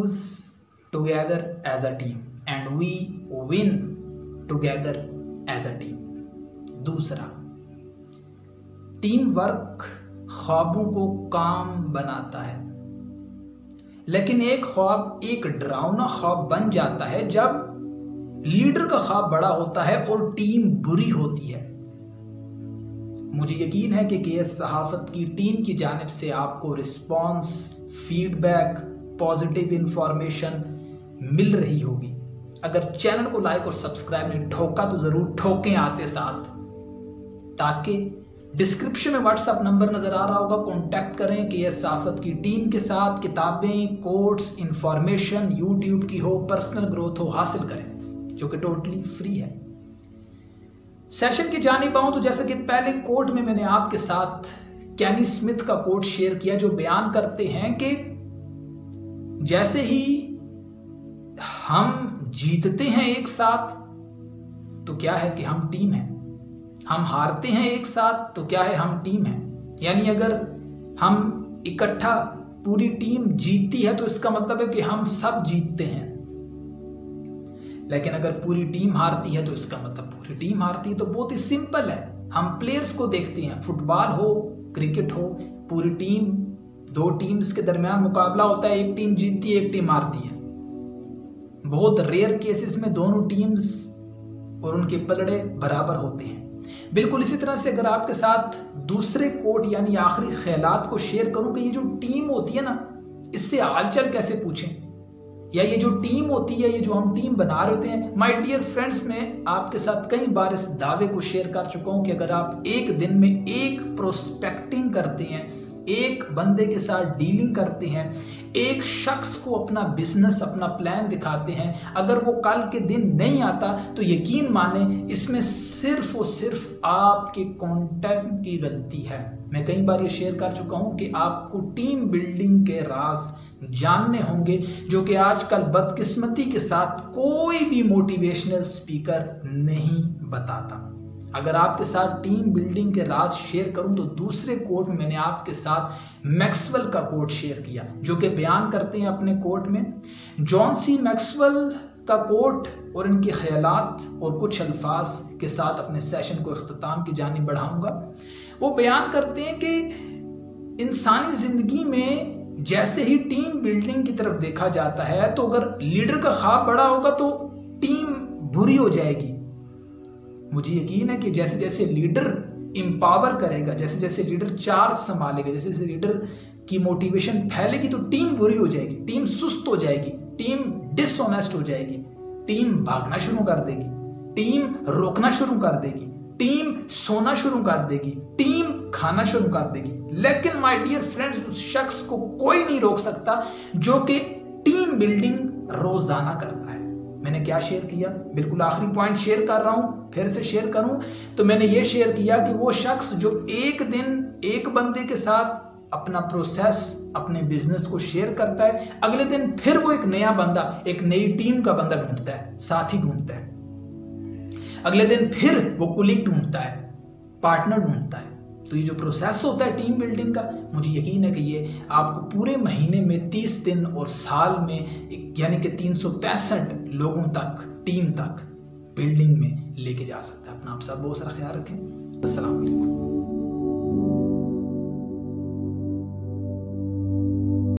lose together as a team and we win together as a team। दूसरा, team work ख्वाबों को काम बनाता है, लेकिन एक ख्वाब एक डरावना ख्वाब बन जाता है जब लीडर का ख्वाब बड़ा होता है और टीम बुरी होती है। मुझे यकीन है कि केएस सहाफत की टीम की जानिब से आपको रिस्पॉन्स, फीडबैक, पॉजिटिव इंफॉर्मेशन मिल रही होगी। अगर चैनल को लाइक और सब्सक्राइब नहीं ठोका तो जरूर ठोकें आते साथ, ताकि डिस्क्रिप्शन में व्हाट्सएप नंबर नजर आ रहा होगा, कांटेक्ट करें केएस सहाफत की टीम के साथ। किताबें, कोर्स, इंफॉर्मेशन यूट्यूब की हो, पर्सनल ग्रोथ हो, हासिल करें, जो कि टोटली फ्री है। सेशन की जानिब आऊं तो जैसे कि पहले कोट में मैंने आपके साथ कैनी स्मिथ का कोट शेयर किया, जो बयान करते हैं कि जैसे ही हम जीतते हैं एक साथ तो क्या है कि हम टीम हैं, हम हारते हैं एक साथ तो क्या है, हम टीम हैं। यानी अगर हम इकट्ठा पूरी टीम जीतती है तो इसका मतलब है कि हम सब जीतते हैं, लेकिन अगर पूरी टीम हारती है तो इसका मतलब पूरी टीम हारती है। तो बहुत ही सिंपल है, हम प्लेयर्स को देखते हैं, फुटबॉल हो, क्रिकेट हो, पूरी टीम, दो टीम्स के दरमियान मुकाबला होता है, एक टीम जीतती है, एक टीम हारती है। बहुत रेयर केसेस में दोनों टीम्स और उनके पलड़े बराबर होते हैं। बिल्कुल इसी तरह से अगर आपके साथ दूसरे कोट यानी आखिरी ख्यालात को शेयर करूं कि ये जो टीम होती है ना, इससे हालचाल कैसे पूछें, या ये जो टीम होती है, ये जो हम टीम बना रहे होते हैं। माय डियर फ्रेंड्स, मैं आपके साथ कई बार इस दावे को शेयर कर चुका हूं कि अगर आप एक दिन में एक प्रोस्पेक्टिंग करते हैं, एक बंदे के साथ डीलिंग करते हैं, एक शख्स को अपना बिजनेस, अपना प्लान दिखाते हैं, अगर वो कल के दिन नहीं आता तो यकीन माने इसमें सिर्फ और सिर्फ आपके कंटेंट की गलती है। मैं कई बार ये शेयर कर चुका हूं कि आपको टीम बिल्डिंग के राज जानने होंगे, जो कि आजकल बदकिस्मती के साथ कोई भी मोटिवेशनल स्पीकर नहीं बताता। अगर आपके साथ टीम बिल्डिंग के राज शेयर करूं तो दूसरे कोट में मैंने आपके साथ मैक्सवेल का कोट शेयर किया, जो कि बयान करते हैं अपने कोट में। जॉन सी मैक्सवेल का कोट और इनके ख्यालात और कुछ अल्फाज के साथ अपने सेशन को इख्तिताम की जानिब बढ़ाऊंगा। वो बयान करते हैं कि इंसानी जिंदगी में जैसे ही टीम बिल्डिंग की तरफ देखा जाता है, तो अगर लीडर का ख्वाब बड़ा होगा तो टीम बुरी हो जाएगी। मुझे यकीन है कि जैसे जैसे लीडर एम्पावर करेगा, जैसे जैसे लीडर चार्ज संभालेगा, जैसे जैसे लीडर की मोटिवेशन फैलेगी तो टीम बुरी हो जाएगी, टीम सुस्त हो जाएगी, टीम डिसऑनेस्ट हो जाएगी, टीम भागना शुरू कर देगी, टीम रोकना शुरू कर देगी, टीम सोना शुरू कर देगी, टीम खाना शुरू कर देगी। लेकिन माय डियर फ्रेंड्स, उस शख्स को कोई नहीं रोक सकता जो कि टीम बिल्डिंग रोजाना करता है। मैंने क्या शेयर किया, बिल्कुल आखिरी पॉइंट शेयर कर रहा हूं, फिर से शेयर करूं तो मैंने ये शेयर किया कि वो शख्स जो एक दिन एक बंदे के साथ अपना प्रोसेस, अपने बिजनेस को शेयर करता है, अगले दिन फिर वो एक नया बंदा, एक नई टीम का बंदा ढूंढता है, साथी ढूंढता है, अगले दिन फिर वो कुलीग ढूंढता है, पार्टनर ढूंढता है। तो ये जो प्रोसेस होता है टीम बिल्डिंग का, मुझे यकीन है कि ये आपको पूरे महीने में 30 दिन और साल में यानी कि 365 लोगों तक, टीम तक बिल्डिंग में लेके जा सकता है। अपना आप सब बहुत सारा ख्याल रखें। अस्सलाम वालेकुम।